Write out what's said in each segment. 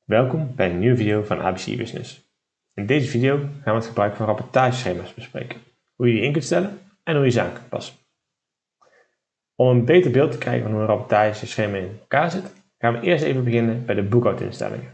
Welkom bij een nieuwe video van ABC Business. In deze video gaan we het gebruik van rapportageschema's bespreken, hoe je die in kunt stellen en hoe je ze aan kunt passen. Om een beter beeld te krijgen van hoe een rapportageschema in elkaar zit, gaan we eerst even beginnen bij de boekhoudinstellingen.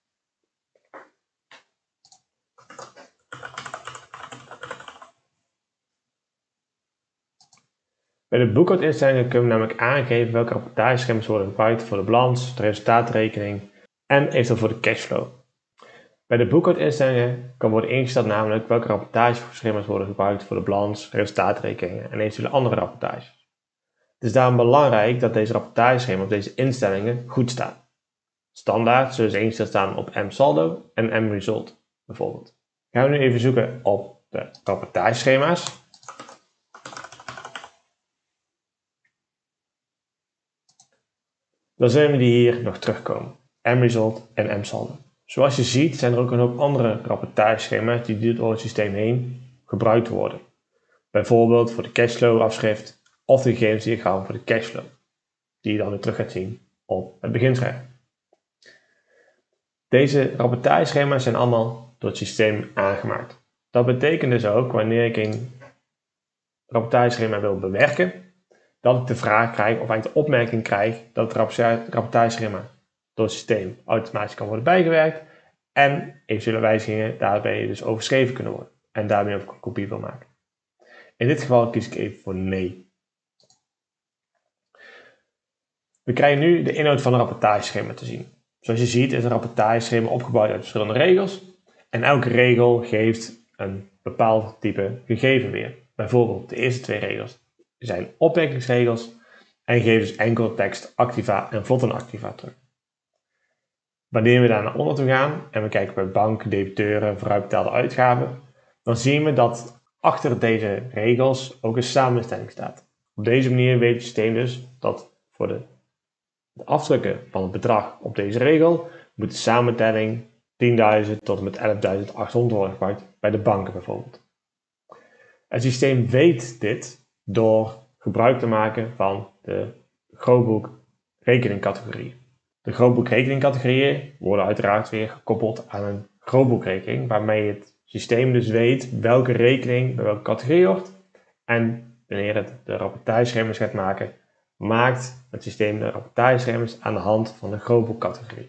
Bij de boekhoudinstellingen kunnen we namelijk aangeven welke rapportageschema's worden gebruikt voor de balans, de resultaatrekening en eventueel voor de cashflow. Bij de boekhoudinstellingen kan worden ingesteld namelijk welke rapportageschema's worden gebruikt voor de balans, resultaatrekeningen en eventuele andere rapportages. Het is daarom belangrijk dat deze rapportageschema's op deze instellingen goed staan. Standaard zullen ze ingesteld staan op M-saldo en M-result bijvoorbeeld. Gaan we nu even zoeken op de rapportageschema's. Dan zullen we die hier nog terugkomen. M-result en M-saldo. Zoals je ziet zijn er ook een hoop andere rapportageschema's die door het systeem heen gebruikt worden. Bijvoorbeeld voor de cashflow afschrift of de gegevens die je gaat voor de cashflow. Die je dan weer terug gaat zien op het beginscherm. Deze rapportageschema's zijn allemaal door het systeem aangemaakt. Dat betekent dus ook wanneer ik een rapportageschema wil bewerken, dat ik de vraag krijg of eigenlijk de opmerking krijg dat het rapportageschema door het systeem automatisch kan worden bijgewerkt en eventuele wijzigingen daarbij dus overschreven kunnen worden en daarmee ook een kopie wil maken. In dit geval kies ik even voor nee. We krijgen nu de inhoud van een rapportageschema te zien. Zoals je ziet is een rapportageschema opgebouwd uit verschillende regels en elke regel geeft een bepaald type gegeven weer. Bijvoorbeeld de eerste twee regels zijn opmerkingsregels en geven dus enkel tekst activa en vlotten activa terug. Wanneer we daar naar onder toe gaan en we kijken bij bank, debiteuren, vooruitbetaalde uitgaven, dan zien we dat achter deze regels ook een samenstelling staat. Op deze manier weet het systeem dus dat voor de afdrukken van het bedrag op deze regel moet de samentelling 10.000 tot en met 11.800 worden gebruikt bij de banken bijvoorbeeld. Het systeem weet dit door gebruik te maken van de grootboek rekeningcategorieën. De grootboekrekeningcategorieën worden uiteraard weer gekoppeld aan een grootboekrekening, waarmee het systeem dus weet welke rekening bij welke categorie hoort. En wanneer het de rapportageschema's gaat maken, maakt het systeem de rapportageschema's aan de hand van de grootboekcategorie.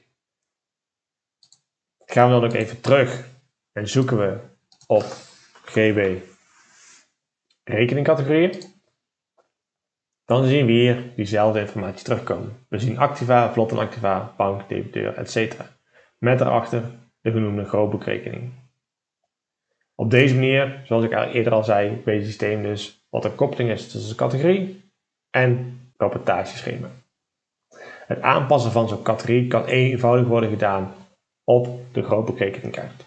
Gaan we dan ook even terug en zoeken we op GB rekeningcategorieën. Dan zien we hier diezelfde informatie terugkomen. We zien activa, vlotten activa, bank, debiteur, etc. Met daarachter de genoemde grootboekrekening. Op deze manier, zoals ik eerder al zei, weet het systeem dus wat de koppeling is tussen de categorie en rapportageschema. Het aanpassen van zo'n categorie kan eenvoudig worden gedaan op de grootboekrekeningkaart.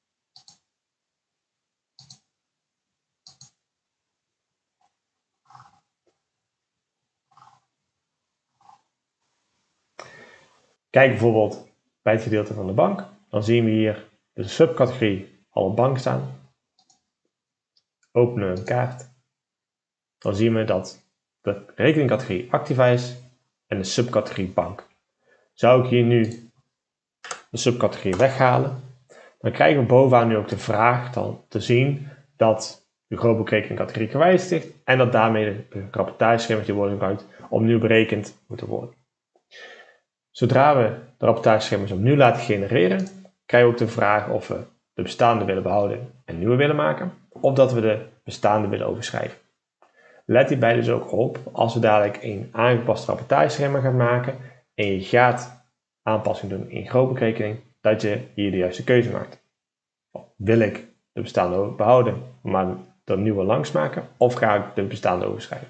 Kijk bijvoorbeeld bij het gedeelte van de bank. Dan zien we hier de subcategorie alle bank staan. Openen we een kaart. Dan zien we dat de rekeningcategorie activa is en de subcategorie bank. Zou ik hier nu de subcategorie weghalen, dan krijgen we bovenaan nu ook de vraag te zien dat de grootboekrekeningcategorie gewijzigd is en dat daarmee de rapportageschema's die worden gebruikt opnieuw berekend moeten worden. Zodra we de rapportageschema's opnieuw laten genereren, krijgen we ook de vraag of we de bestaande willen behouden en nieuwe willen maken, of dat we de bestaande willen overschrijven. Let hierbij dus ook op, als we dadelijk een aangepast rapportageschema gaan maken en je gaat aanpassing doen in grootboekrekening, dat je hier de juiste keuze maakt. Wil ik de bestaande behouden, maar de nieuwe langs maken, of ga ik de bestaande overschrijven?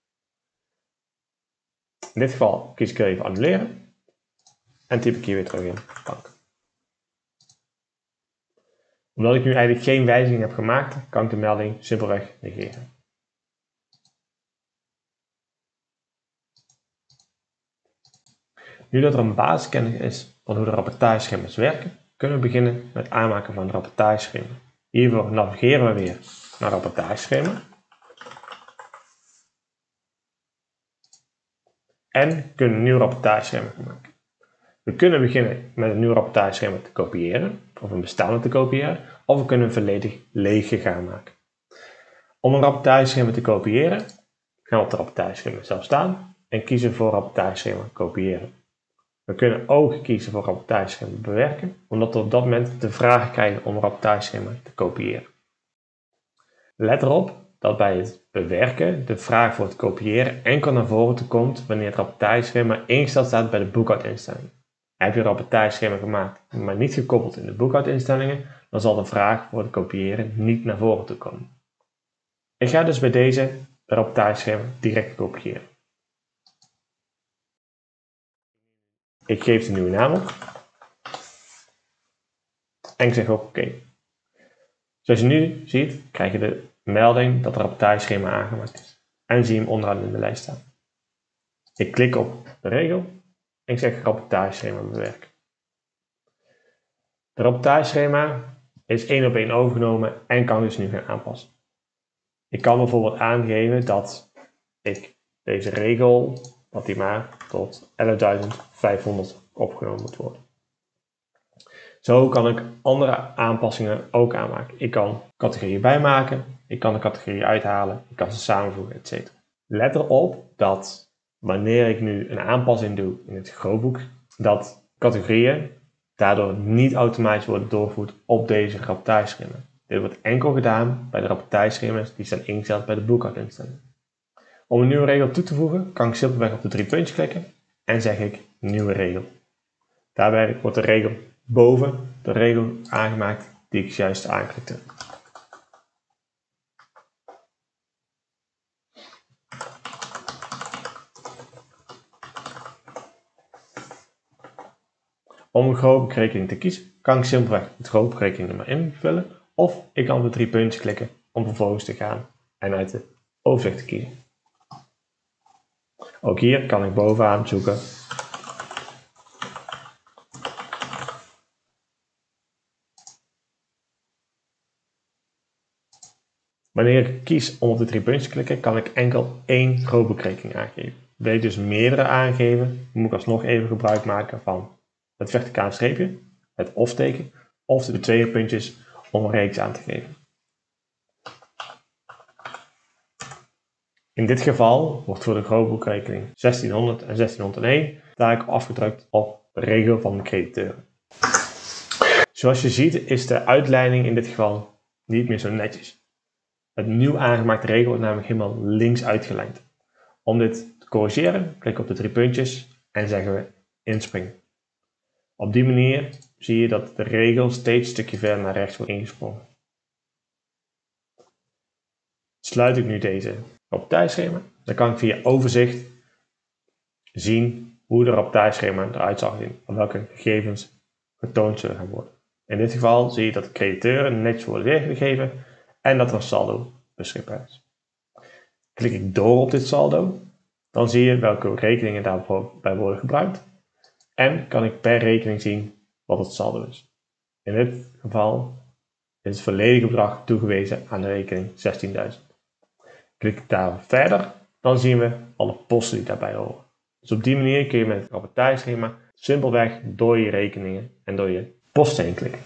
In dit geval kies ik even annuleren. En typ ik hier weer terug in bank. Omdat ik nu eigenlijk geen wijziging heb gemaakt, kan ik de melding simpelweg negeren. Nu dat er een basiskennis is van hoe de rapportageschema's werken, kunnen we beginnen met het aanmaken van een rapportageschema. Hiervoor navigeren we weer naar rapportageschema. En kunnen een nieuw rapportageschema maken. We kunnen beginnen met een nieuw rapportageschema te kopiëren, of een bestaande te kopiëren, of we kunnen een volledig leeg gegaan maken. Om een rapportageschema te kopiëren, gaan we op het rapportageschema zelf staan en kiezen voor rapportageschema kopiëren. We kunnen ook kiezen voor rapportageschema bewerken, omdat we op dat moment de vraag krijgen om een rapportageschema te kopiëren. Let erop dat bij het bewerken de vraag voor het kopiëren enkel naar voren komt wanneer het rapportageschema ingesteld staat bij de boekhoudinstellingen. Heb je een rapportageschema gemaakt, maar niet gekoppeld in de boekhoudinstellingen, dan zal de vraag voor het kopiëren niet naar voren komen. Ik ga dus bij deze rapportageschema direct kopiëren. Ik geef de nieuwe naam op en ik zeg oké. Zoals je nu ziet, krijg je de melding dat het rapportageschema aangemaakt is en zie je hem onderaan in de lijst staan. Ik klik op de regel en ik zeg rapportageschema bewerken. Het rapportageschema is 1 op 1 overgenomen en kan dus nu gaan aanpassen. Ik kan bijvoorbeeld aangeven dat ik deze regel, dat die maar tot 11.500 opgenomen moet worden. Zo kan ik andere aanpassingen ook aanmaken. Ik kan categorieën bijmaken, ik kan de categorieën uithalen, ik kan ze samenvoegen, etc. Let erop dat wanneer ik nu een aanpassing doe in het grootboek, dat categorieën daardoor niet automatisch worden doorgevoerd op deze rapportageschema. Dit wordt enkel gedaan bij de rapportageschema's die zijn ingesteld bij de boekhoudinstelling. Om een nieuwe regel toe te voegen, kan ik simpelweg op de 3 puntjes klikken en zeg ik nieuwe regel. Daarbij wordt de regel boven de regel aangemaakt die ik juist aanklikte. Om een grootboekrekening te kiezen, kan ik simpelweg het grootboekrekeningnummer invullen of ik kan op de 3 puntjes klikken om vervolgens te gaan en uit het overzicht te kiezen. Ook hier kan ik bovenaan zoeken wanneer ik kies om op de 3 puntjes te klikken, kan ik enkel 1 grootboekrekening aangeven. Wil ik dus meerdere aangeven, moet ik alsnog even gebruik maken van het verticale streepje, het of-teken, of de 2 puntjes om een reeks aan te geven. In dit geval wordt voor de grootboekrekening 1600 en 1601 taak afgedrukt op de regel van de crediteuren. Zoals je ziet is de uitleiding in dit geval niet meer zo netjes. Het nieuw aangemaakte regel wordt namelijk helemaal links uitgelijnd. Om dit te corrigeren, klik op de 3 puntjes en zeggen we inspringen. Op die manier zie je dat de regel steeds een stukje verder naar rechts wordt ingesprongen. Sluit ik nu deze rapportageschema, dan kan ik via overzicht zien hoe de rapportageschema eruit zal zien, op welke gegevens getoond zullen gaan worden. In dit geval zie je dat de crediteuren netjes worden weergegeven en dat er een saldo beschikbaar is. Klik ik door op dit saldo, dan zie je welke rekeningen daarbij worden gebruikt en kan ik per rekening zien wat het saldo is. In dit geval is het volledige bedrag toegewezen aan de rekening 16.000. Klik ik daar verder, dan zien we alle posten die daarbij horen. Dus op die manier kun je met het rapportageschema simpelweg door je rekeningen en door je posten heen klikken.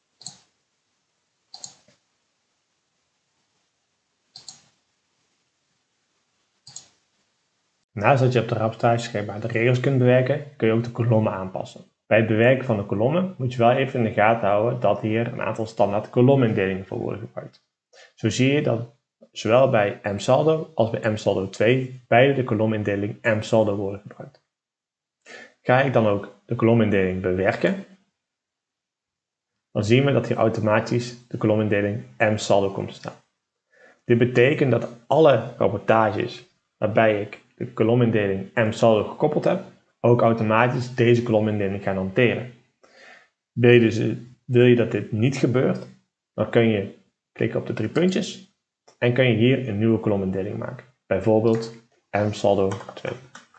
Naast dat je op het rapportageschema de regels kunt bewerken, kun je ook de kolommen aanpassen. Bij het bewerken van de kolommen moet je wel even in de gaten houden dat hier een aantal standaard kolomindelingen voor worden gebruikt. Zo zie je dat zowel bij msaldo als bij msaldo 2 beide de kolomindeling msaldo worden gebruikt. Ga ik dan ook de kolomindeling bewerken, dan zien we dat hier automatisch de kolomindeling msaldo komt te staan. Dit betekent dat alle rapportages waarbij ik de kolomindeling msaldo gekoppeld heb, ook automatisch deze kolomindeling gaan hanteren. Wil je dat dit niet gebeurt, dan kun je klikken op de 3 puntjes en kun je hier een nieuwe kolomindeling maken. Bijvoorbeeld msaldo 2.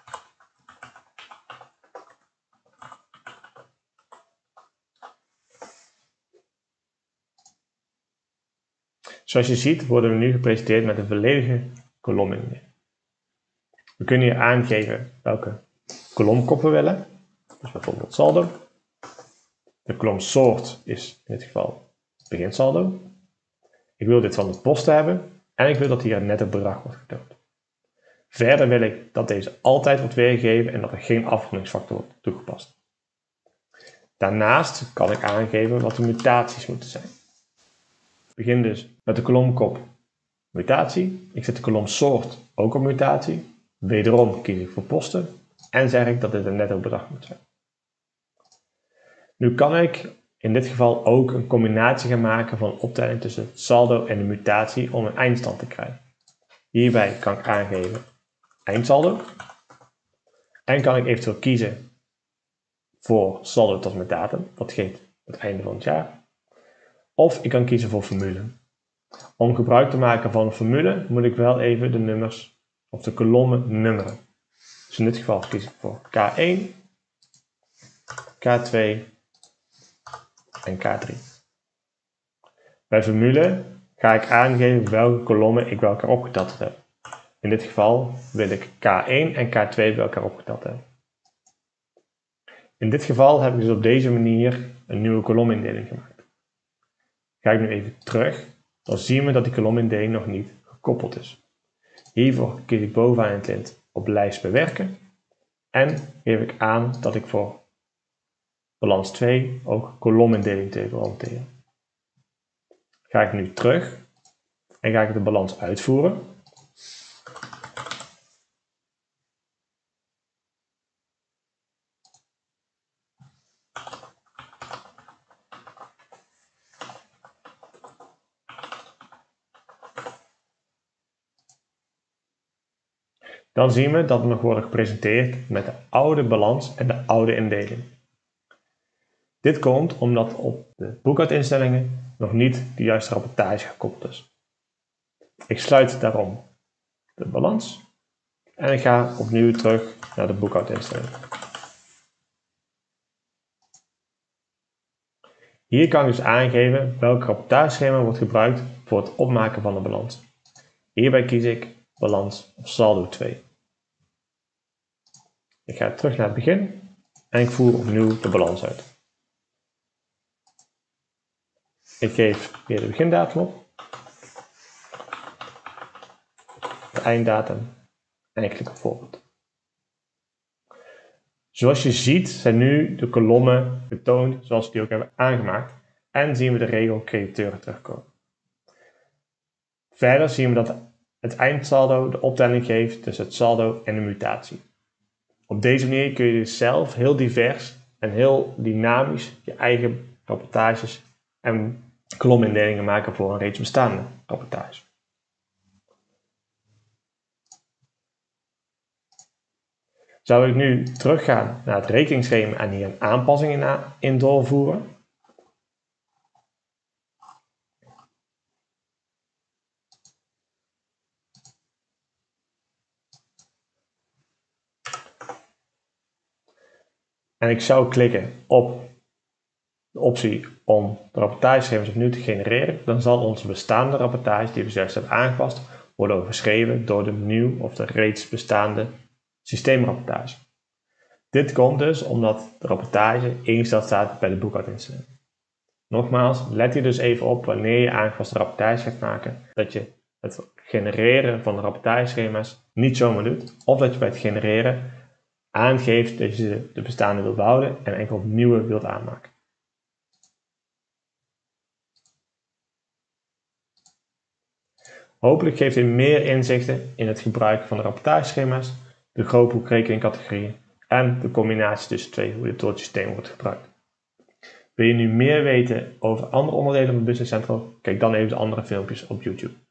Zoals je ziet worden we nu gepresenteerd met een volledige kolomindeling. We kunnen hier aangeven welke kolomkop we willen. dus bijvoorbeeld saldo. De kolom soort is in dit geval beginsaldo. Ik wil dit van de posten hebben en ik wil dat hier een netto bedrag wordt getoond. Verder wil ik dat deze altijd wordt weergegeven en dat er geen afrondingsfactor wordt toegepast. Daarnaast kan ik aangeven wat de mutaties moeten zijn. Ik begin dus met de kolomkop mutatie. Ik zet de kolom soort ook op mutatie. Wederom kies ik voor posten en zeg ik dat dit een netto bedrag moet zijn. Nu kan ik in dit geval ook een combinatie gaan maken van een optelling tussen het saldo en de mutatie om een eindstand te krijgen. Hierbij kan ik aangeven eindsaldo en kan ik eventueel kiezen voor saldo tot en met datum, dat geeft het einde van het jaar. Of ik kan kiezen voor formule. Om gebruik te maken van een formule moet ik wel even de nummers of de kolommen nummeren. Dus in dit geval kies ik voor K1, K2 en K3. Bij formule ga ik aangeven welke kolommen ik bij elkaar opgeteld heb. In dit geval wil ik K1 en K2 bij elkaar opgeteld hebben. In dit geval heb ik dus op deze manier een nieuwe kolomindeling gemaakt. Ga ik nu even terug, dan zien we dat die kolomindeling nog niet gekoppeld is. Hiervoor kies ik bovenaan in het lint op lijst bewerken en geef ik aan dat ik voor balans 2 ook kolomindeling wil hanteren. Ga ik nu terug en ga ik de balans uitvoeren. Dan zien we dat we nog worden gepresenteerd met de oude balans en de oude indeling. Dit komt omdat op de boekhoudinstellingen nog niet de juiste rapportage gekoppeld is. Ik sluit daarom de balans en ik ga opnieuw terug naar de boekhoudinstellingen. Hier kan ik dus aangeven welk rapportageschema wordt gebruikt voor het opmaken van de balans. Hierbij kies ik balans of saldo 2. Ik ga terug naar het begin en ik voer opnieuw de balans uit. Ik geef weer de begindatum op, de einddatum en ik klik op voorbeeld. Zoals je ziet zijn nu de kolommen getoond zoals we die ook hebben aangemaakt en zien we de regel crediteuren terugkomen. Verder zien we dat het eindsaldo de optelling geeft tussen het saldo en de mutatie. Op deze manier kun je dus zelf heel divers en heel dynamisch je eigen rapportages en kolomindelingen maken voor een reeds bestaande rapportage. Zou ik nu teruggaan naar het rekeningsschema en hier een aanpassing in doorvoeren? En ik zou klikken op de optie om de rapportageschema's opnieuw te genereren, dan zal onze bestaande rapportage die we zojuist hebben aangepast worden overschreven door de nieuw of de reeds bestaande systeemrapportage. Dit komt dus omdat de rapportage ingesteld staat bij de boekhoudinstelling. Nogmaals, let hier dus even op wanneer je aangepaste rapportage gaat maken, dat je het genereren van de rapportageschema's niet zomaar doet, of dat je bij het genereren aangeeft dat je de bestaande wilt behouden en enkel nieuwe wilt aanmaken. Hopelijk geeft dit meer inzichten in het gebruik van de rapportageschema's, de grootboekrekeningcategorieën en de combinatie tussen twee, hoe dit door het systeem wordt gebruikt. Wil je nu meer weten over andere onderdelen van Business Central? Kijk dan even de andere filmpjes op YouTube.